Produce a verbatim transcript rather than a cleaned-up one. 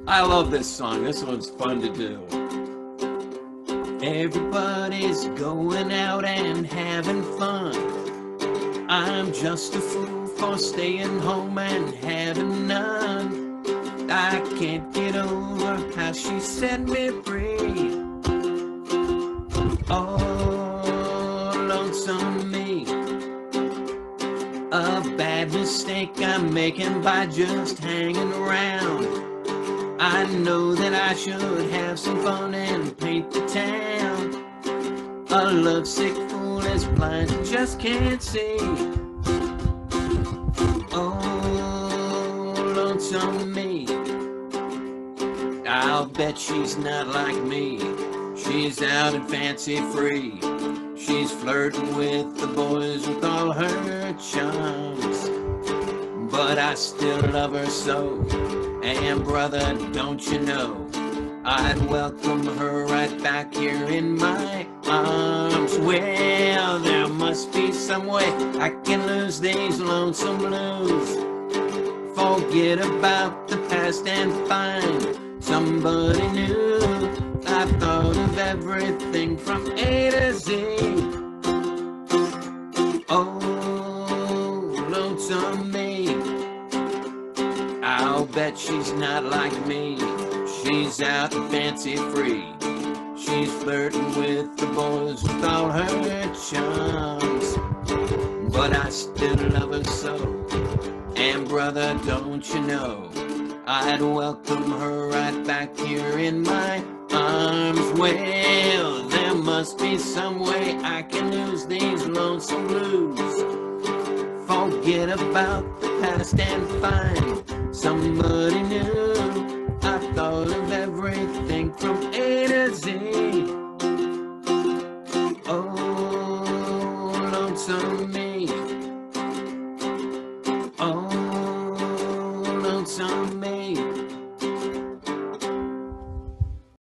I love this song. This one's fun to do. Everybody's going out and having fun. I'm just a fool for staying home and having none. I can't get over how she set me free. Oh, lonesome me. A bad mistake I'm making by just hanging around. I know that I should have some fun and paint the town. A lovesick fool is blind and just can't see. Oh, lonesome me. I'll bet she's not like me. She's out and fancy free. She's flirting with the boys with all her charms. But I still love her so. And brother, don't you know, I'd welcome her right back here in my arms. Well, there must be some way I can lose these lonesome blues. Forget about the past and find somebody new. I thought of everything from A to Z. Oh, lonesome me. I'll bet she's not like me. She's out and fancy free. She's flirting with the boys with all her charms. But I still love her so. And brother, don't you know, I'd welcome her right back here in my arms. Well, there must be some way I can lose these lonesome blues. Forget about the past and find somebody new. I thought of everything from A to Z. Oh, lonesome me.